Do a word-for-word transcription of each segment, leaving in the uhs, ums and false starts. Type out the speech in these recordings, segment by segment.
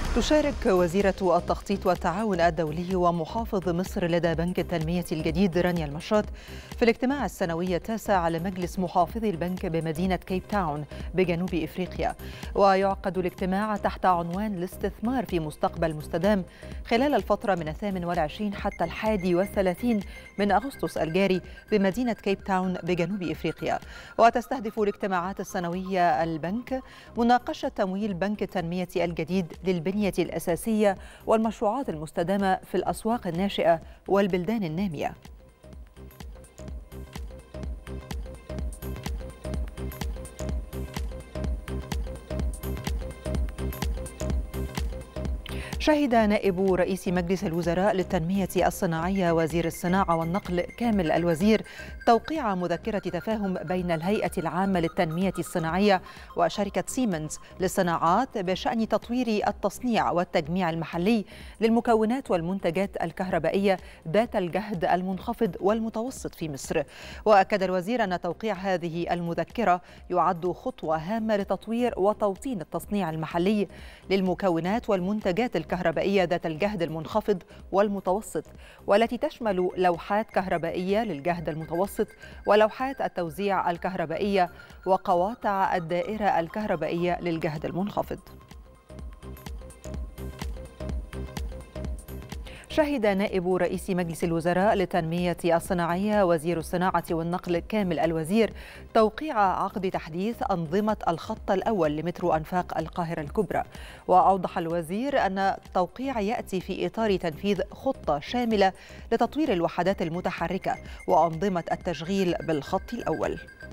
تشارك وزيرة التخطيط والتعاون الدولي ومحافظ مصر لدى بنك التنمية الجديد رانيا المشاط في الاجتماع السنوي التاسع لمجلس محافظي البنك بمدينة كيب تاون بجنوب إفريقيا. ويعقد الاجتماع تحت عنوان الاستثمار في مستقبل مستدام خلال الفترة من الثامن والعشرين حتى الحادي والثلاثين من أغسطس الجاري بمدينة كيب تاون بجنوب إفريقيا. وتستهدف الاجتماعات السنوية البنك مناقشة تمويل بنك التنمية الجديد للبنية الأساسية والمشروعات المستدامة في الأسواق الناشئة والبلدان النامية. شهد نائب رئيس مجلس الوزراء للتنمية الصناعية وزير الصناعة والنقل كامل الوزير توقيع مذكرة تفاهم بين الهيئة العامة للتنمية الصناعية وشركة سيمنز للصناعات بشأن تطوير التصنيع والتجميع المحلي للمكونات والمنتجات الكهربائية ذات الجهد المنخفض والمتوسط في مصر. وأكد الوزير أن توقيع هذه المذكرة يعد خطوة هامة لتطوير وتوطين التصنيع المحلي للمكونات والمنتجات الكهربائية ذات الجهد المنخفض والمتوسط، والتي تشمل لوحات كهربائية للجهد المتوسط ولوحات التوزيع الكهربائية وقواطع الدائرة الكهربائية للجهد المنخفض. شهد نائب رئيس مجلس الوزراء للتنمية الصناعية وزير الصناعة والنقل كامل الوزير توقيع عقد تحديث أنظمة الخط الأول لمترو أنفاق القاهرة الكبرى. وأوضح الوزير أن التوقيع يأتي في إطار تنفيذ خطة شاملة لتطوير الوحدات المتحركة وأنظمة التشغيل بالخط الأول.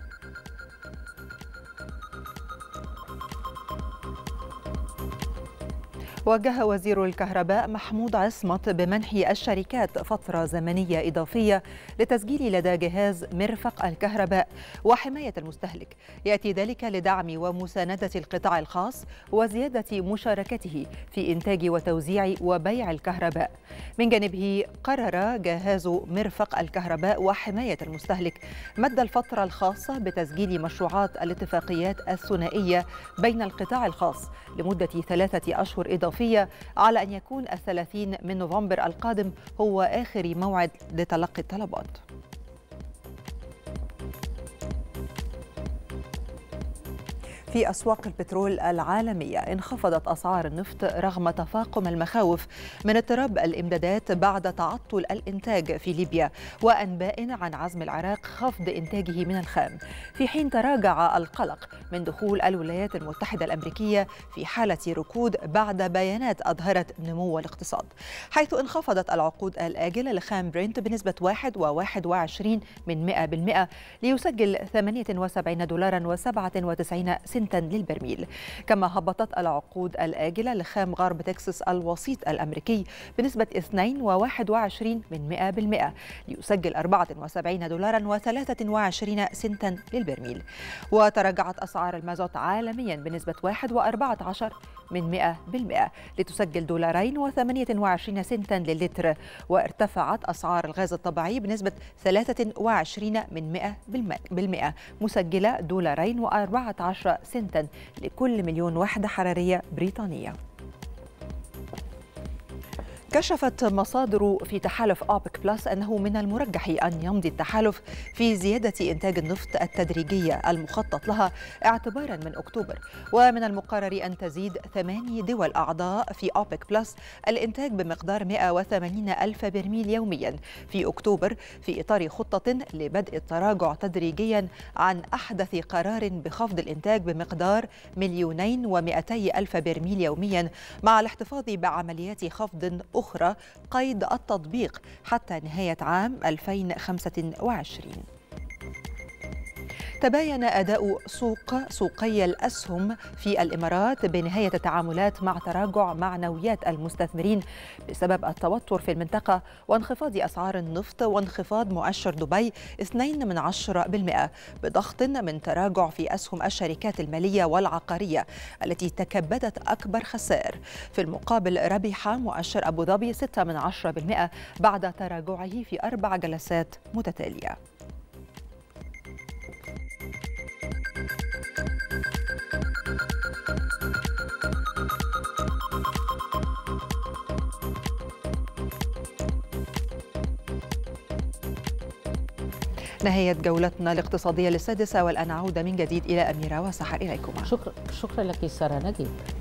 وجه وزير الكهرباء محمود عصمت بمنح الشركات فترة زمنية إضافية لتسجيل لدى جهاز مرفق الكهرباء وحماية المستهلك، يأتي ذلك لدعم ومساندة القطاع الخاص وزيادة مشاركته في إنتاج وتوزيع وبيع الكهرباء. من جانبه قرر جهاز مرفق الكهرباء وحماية المستهلك مد الفترة الخاصة بتسجيل مشروعات الاتفاقيات الثنائية بين القطاع الخاص لمدة ثلاثة أشهر إضافية، على أن يكون الثلاثين من نوفمبر القادم هو آخر موعد لتلقي الطلبات. في أسواق البترول العالمية انخفضت أسعار النفط رغم تفاقم المخاوف من اضطراب الإمدادات بعد تعطل الإنتاج في ليبيا وأنباء عن عزم العراق خفض إنتاجه من الخام، في حين تراجع القلق من دخول الولايات المتحدة الأمريكية في حالة ركود بعد بيانات أظهرت نمو الاقتصاد، حيث انخفضت العقود الآجلة لخام برنت بنسبة واحد وواحد وعشرين من مئة بالمئة ليسجل ثمانية وسبعين دولارا وسبعة وتسعين سنتا للبرميل. كما هبطت العقود الآجلة لخام غرب تكساس الوسيط الأمريكي بنسبة اثنين وواحد وعشرين من مئة بالمئة ليسجل أربعة وسبعين دولارا وثلاثة وعشرين سنتا للبرميل. وتراجعت أسعار المازوت عالميا بنسبة واحد وأربعة عشر من مئة بالمئة لتسجل دولارين وثمانية وعشرين سنتا للتر. وارتفعت أسعار الغاز الطبيعي بنسبة ثلاثة وعشرين من مئة بالمئة مسجلة دولارين وأربعة عشر سنتا لكل مليون وحدة حرارية بريطانية. كشفت مصادر في تحالف أوبك بلس أنه من المرجح أن يمضي التحالف في زيادة إنتاج النفط التدريجية المخطط لها اعتباراً من أكتوبر، ومن المقرر أن تزيد ثماني دول أعضاء في أوبك بلس الإنتاج بمقدار مئة وثمانين ألف برميل يومياً في أكتوبر، في إطار خطة لبدء التراجع تدريجياً عن أحدث قرار بخفض الإنتاج بمقدار مليونين ومئتي ألف برميل يومياً، مع الاحتفاظ بعمليات خفض أخرى قيد التطبيق حتى نهاية عام ألفين وخمسة وعشرين. تباين أداء سوق سوقي الأسهم في الإمارات بنهاية التعاملات مع تراجع معنويات المستثمرين بسبب التوتر في المنطقة وانخفاض أسعار النفط وانخفاض مؤشر دبي اثنين من عشرة بالمئة بضغط من تراجع في أسهم الشركات المالية والعقارية التي تكبدت أكبر خسائر. في المقابل ربح مؤشر أبو ظبي ستة من عشرة بالمئة بعد تراجعه في أربع جلسات متتالية. نهاية جولتنا الاقتصادية للسادسة، والآن عودة من جديد إلى أميرة وسحر. إليكم. شكرا شكرا لك سارة نجيب.